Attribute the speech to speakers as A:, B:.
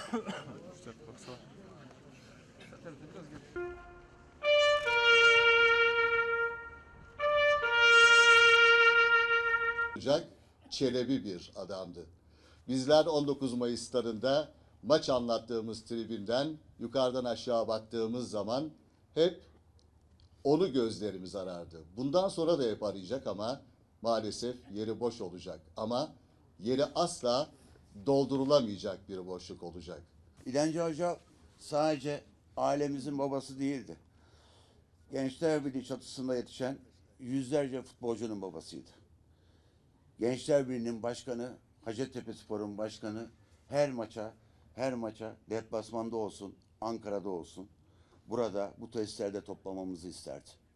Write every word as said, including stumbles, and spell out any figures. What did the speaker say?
A: İşte baksana.
B: olacak çelebi bir adamdı. Bizler on dokuz Mayıslarında maç anlattığımız tribünden yukarıdan aşağı baktığımız zaman hep onu gözlerimiz arardı. Bundan sonra da hep arayacak ama maalesef yeri boş olacak. Ama yeri asla doldurulamayacak bir boşluk olacak.
C: İlence Hoca sadece ailemizin babası değildi. Gençler Birliği çatısında yetişen yüzlerce futbolcunun babasıydı. Gençler Birliği'nin başkanı, Hacettepespor'un başkanı her maça, her maça deplasmanda olsun, Ankara'da olsun, burada bu tesislerde toplamamızı isterdi.